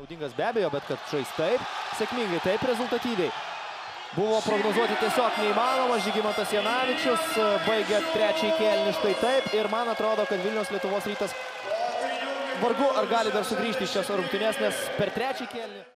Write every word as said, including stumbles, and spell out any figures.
naudingas be abejo, bet kad žais taip, sėkmingai, taip rezultatyviai. Buvo prognozuoti tiesiog neįmanoma. Žygimantas Janavičius baigė trečiąjį kėlinį štai taip. Ir man atrodo, kad Vilniaus Lietuvos Rytas vargu ar gali dar sugrįžti iš šios rungtynės, nes per trečiąjį kėlinį